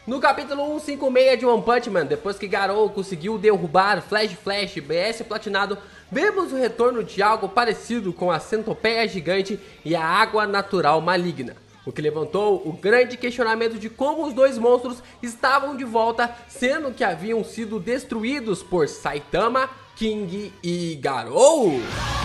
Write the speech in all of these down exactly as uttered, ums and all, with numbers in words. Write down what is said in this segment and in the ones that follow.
No capítulo cento e cinquenta e seis de One Punch Man, depois que Garou conseguiu derrubar Flash Flash B S Platinado, vemos o retorno de algo parecido com a Centopeia Gigante e a Água Natural Maligna, o que levantou o grande questionamento de como os dois monstros estavam de volta, sendo que haviam sido destruídos por Saitama, King e Garou.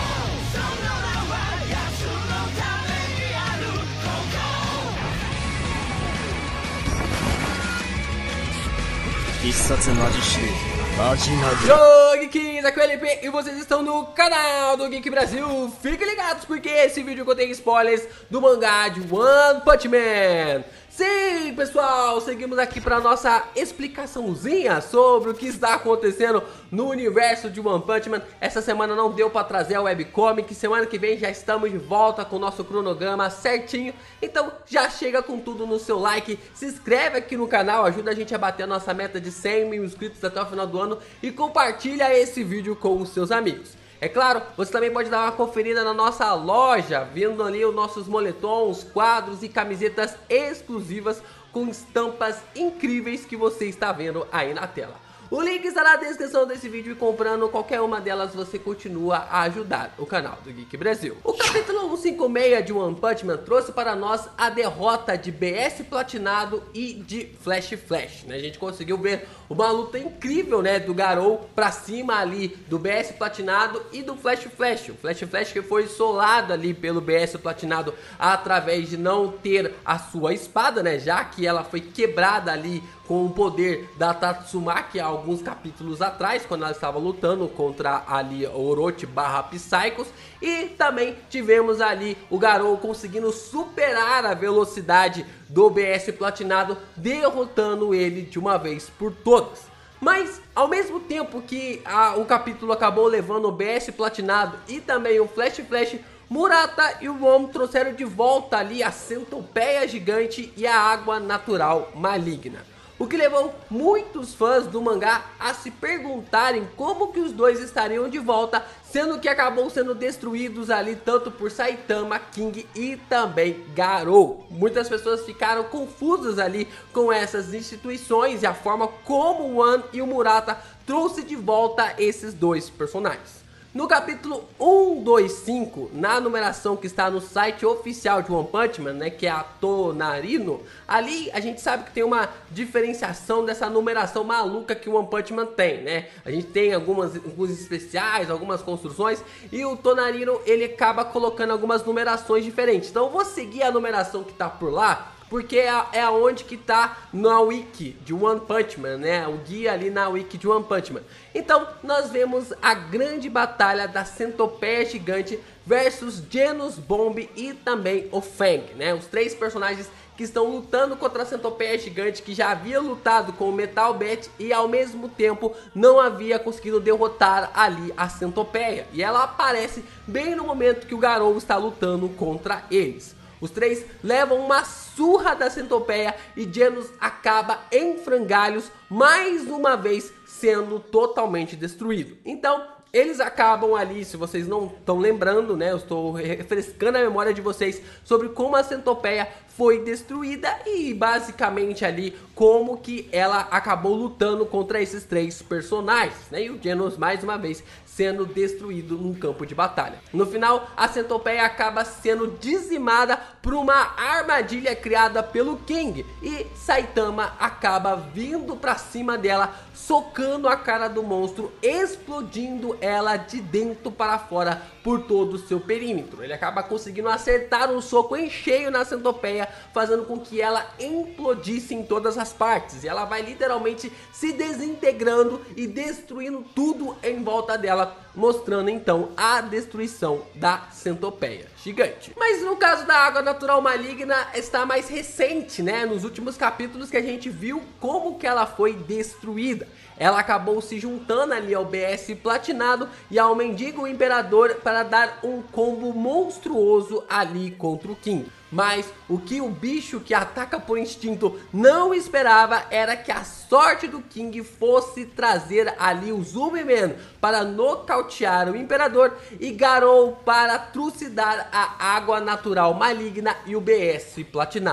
必殺マジシルマジナグ Yo, Geeks, aqui é o L P e vocês estão no canal do Geek Brasil. Fiquem ligados porque esse vídeo contém spoilers do mangá de One Punch Man. Sim, pessoal, seguimos aqui para nossa explicaçãozinha sobre o que está acontecendo no universo de One Punch Man. Essa semana não deu para trazer a webcomic, semana que vem já estamos de volta com o nosso cronograma certinho. Então já chega com tudo no seu like, se inscreve aqui no canal, ajuda a gente a bater a nossa meta de cem mil inscritos até o final do ano e compartilha esse vídeo com os seus amigos. É claro, você também pode dar uma conferida na nossa loja, vendo ali os nossos moletons, quadros e camisetas exclusivas com estampas incríveis que você está vendo aí na tela. O link está na descrição desse vídeo e comprando qualquer uma delas você continua a ajudar o canal do Geek Brasil. O capítulo cento e cinquenta e seis de One Punch Man trouxe para nós a derrota de B S Platinado e de Flash Flash, né? A gente conseguiu ver uma luta incrível, né, do Garou pra cima ali do B S Platinado e do Flash Flash. O Flash Flash que foi solado ali pelo B S Platinado através de não ter a sua espada, né, já que ela foi quebrada ali com o poder da Tatsumaki há alguns capítulos atrás, quando ela estava lutando contra ali Orochi barra Psychos. E também tivemos ali o Garou conseguindo superar a velocidade do B S Platinado, derrotando ele de uma vez por todas. Mas ao mesmo tempo que a, o capítulo acabou levando o B S Platinado e também o Flash Flash, Murata e o Omo trouxeram de volta ali a Centopeia Gigante e a Água Natural Maligna, o que levou muitos fãs do mangá a se perguntarem como que os dois estariam de volta, sendo que acabou sendo destruídos ali tanto por Saitama, King e também Garou. Muitas pessoas ficaram confusas ali com essas instituições e a forma como o One e o Murata trouxe de volta esses dois personagens. No capítulo cento e vinte e cinco, na numeração que está no site oficial de One Punch Man, né, que é a Tonarino, ali a gente sabe que tem uma diferenciação dessa numeração maluca que o One Punch Man tem, né? A gente tem algumas, alguns especiais, algumas construções, e o Tonarino ele acaba colocando algumas numerações diferentes. Então eu vou seguir a numeração que está por lá, porque é, é onde que tá na wiki de One Punch Man, né? O guia ali na wiki de One Punch Man. Então, nós vemos a grande batalha da Centopeia Gigante versus Genos, Bomb e também o Fang, né? Os três personagens que estão lutando contra a Centopeia Gigante, que já havia lutado com o Metal Bat e ao mesmo tempo não havia conseguido derrotar ali a Centopeia. E ela aparece bem no momento que o Garou está lutando contra eles. Os três levam uma surra da Centopeia e Genos acaba em frangalhos, mais uma vez sendo totalmente destruído. Então, eles acabam ali, se vocês não estão lembrando, né, eu estou refrescando a memória de vocês sobre como a Centopeia foi destruída e basicamente ali como que ela acabou lutando contra esses três personagens, né, e o Genos mais uma vez sendo destruído num campo de batalha. No final, a Centopeia acaba sendo dizimada por uma armadilha criada pelo King e Saitama acaba vindo pra cima dela, socando a cara do monstro, explodindo ela de dentro para fora por todo o seu perímetro. Ele acaba conseguindo acertar um soco em cheio na Centopeia, fazendo com que ela implodisse em todas as partes. E ela vai literalmente se desintegrando e destruindo tudo em volta dela, mostrando então a destruição da Centopeia Gigante. Mas no caso da Água Natural Maligna está mais recente, né? Nos últimos capítulos que a gente viu como que ela foi destruída. Ela acabou se juntando ali ao B S Platinado e ao Mendigo Imperador para dar um combo monstruoso ali contra o King. Mas o que o bicho que ataca por instinto não esperava era que a sorte do King fosse trazer ali o Zubiman para nocautear o Imperador e Garou para trucidar a Água Natural Maligna e o B S Platinado.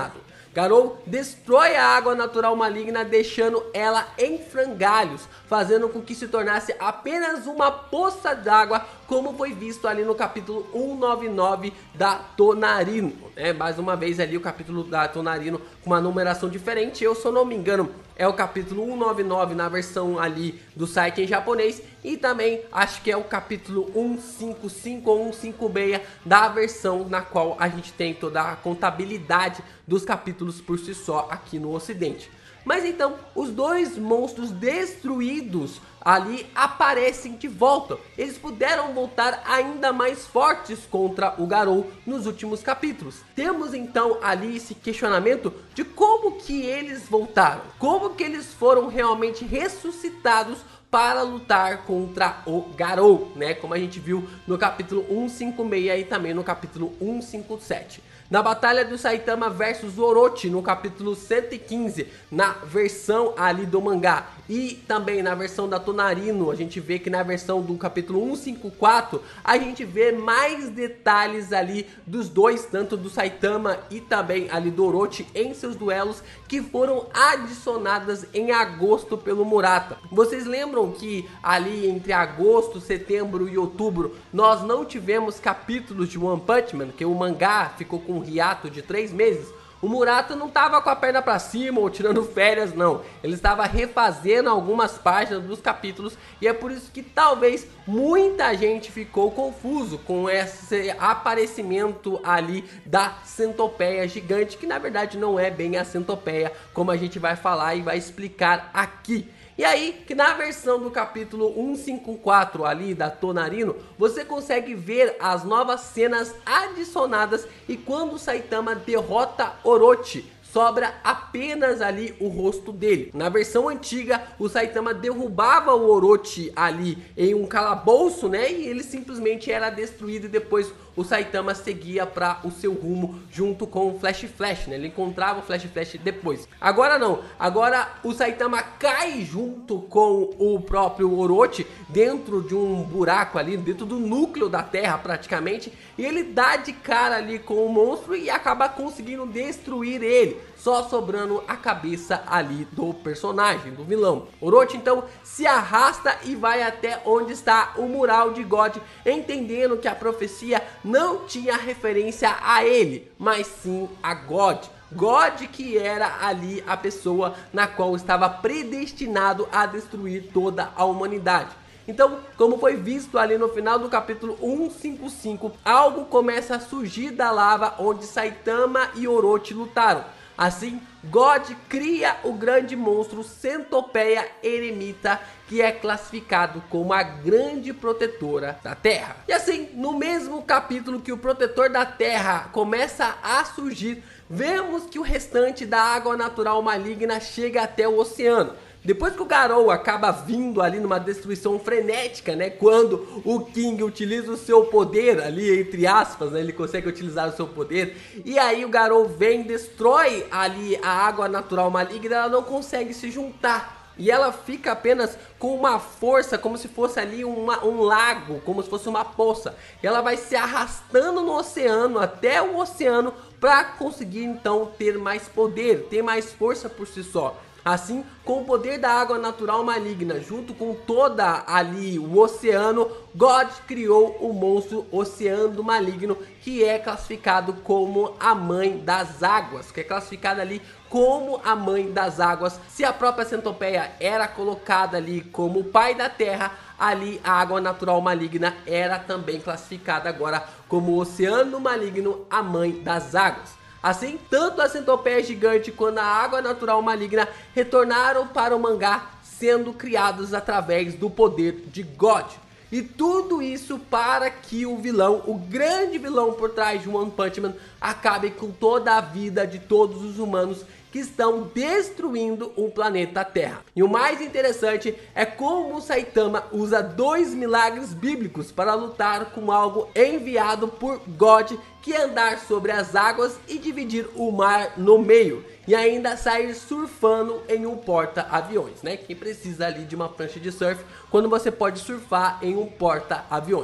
Garou destrói a água natural maligna, deixando ela em frangalhos, fazendo com que se tornasse apenas uma poça d'água, como foi visto ali no capítulo cento e noventa e nove da Tonarino, né? Mais uma vez ali o capítulo da Tonarino com uma numeração diferente. Eu, se eu não me engano, é o capítulo cento e noventa e nove na versão ali do site em japonês, e também acho que é o capítulo cento e cinquenta e cinco ou cento e cinquenta e seis da versão na qual a gente tem toda a contabilidade dos capítulos por si só aqui no ocidente. Mas então, os dois monstros destruídos ali aparecem de volta. Eles puderam voltar ainda mais fortes contra o Garou nos últimos capítulos. Temos então ali esse questionamento de como que eles voltaram, como que eles foram realmente ressuscitados para lutar contra o Garou, né? Como a gente viu no capítulo cento e cinquenta e seis e também no capítulo cento e cinquenta e sete. Na batalha do Saitama versus Orochi, no capítulo cento e quinze, na versão ali do mangá, e também na versão da Tonarino, a gente vê que na versão do capítulo cento e cinquenta e quatro, a gente vê mais detalhes ali dos dois, tanto do Saitama e também ali do Orochi em seus duelos, que foram adicionadas em agosto pelo Murata. Vocês lembram que ali entre agosto, setembro e outubro, nós não tivemos capítulos de One Punch Man, que o mangá ficou com um hiato de três meses? O Murata não estava com a perna para cima ou tirando férias, não. Ele estava refazendo algumas páginas dos capítulos, e é por isso que talvez muita gente ficou confuso com esse aparecimento ali da centopeia gigante, que na verdade não é bem a centopeia, como a gente vai falar e vai explicar aqui. E aí, que na versão do capítulo cento e cinquenta e quatro ali da Tonarino, você consegue ver as novas cenas adicionadas, e quando o Saitama derrota Orochi, sobra apenas ali o rosto dele. Na versão antiga, o Saitama derrubava o Orochi ali em um calabouço, né? E ele simplesmente era destruído, e depois o Saitama seguia para o seu rumo junto com o Flash Flash, né? Ele encontrava o Flash Flash depois. Agora não, agora o Saitama cai junto com o próprio Orochi dentro de um buraco ali, dentro do núcleo da Terra praticamente, e ele dá de cara ali com o monstro e acaba conseguindo destruir ele, só sobrando a cabeça ali do personagem, do vilão. Orochi então se arrasta e vai até onde está o mural de God, entendendo que a profecia não tinha referência a ele, mas sim a God. God, que era ali a pessoa na qual estava predestinado a destruir toda a humanidade. Então, como foi visto ali no final do capítulo cento e cinquenta e cinco, algo começa a surgir da lava onde Saitama e Orochi lutaram. Assim, God cria o grande monstro Centopeia Eremita, que é classificado como a grande protetora da Terra. E assim, no mesmo capítulo que o protetor da Terra começa a surgir, vemos que o restante da água natural maligna chega até o oceano. Depois que o Garou acaba vindo ali numa destruição frenética, né? Quando o King utiliza o seu poder ali, entre aspas, né? Ele consegue utilizar o seu poder. E aí o Garou vem, destrói ali a água natural maligna, ela não consegue se juntar. E ela fica apenas com uma força, como se fosse ali uma, um lago, como se fosse uma poça. E ela vai se arrastando no oceano, até o oceano, para conseguir então ter mais poder, ter mais força por si só. Assim, com o poder da água natural maligna, junto com toda ali o oceano, God criou o monstro Oceano Maligno, que é classificado como a mãe das águas, que é classificado ali como a mãe das águas. Se a própria centopeia era colocada ali como o pai da terra, ali a água natural maligna era também classificada agora como o Oceano Maligno, a mãe das águas. Assim, tanto a centopeia gigante quanto a água natural maligna retornaram para o mangá, sendo criados através do poder de God. E tudo isso para que o vilão, o grande vilão por trás de One Punch Man, acabe com toda a vida de todos os humanos que estão destruindo o planeta Terra. E o mais interessante é como o Saitama usa dois milagres bíblicos para lutar com algo enviado por God, que é andar sobre as águas e dividir o mar no meio, e ainda sair surfando em um porta-aviões, né? Quem precisa ali de uma prancha de surf, quando você pode surfar em um porta-aviões.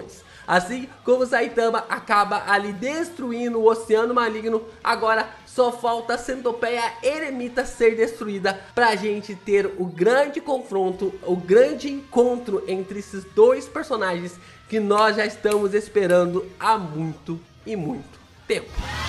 Assim como o Saitama acaba ali destruindo o Oceano Maligno, agora só falta a Centopeia Eremita ser destruída pra gente ter o grande confronto, o grande encontro entre esses dois personagens que nós já estamos esperando há muito e muito tempo.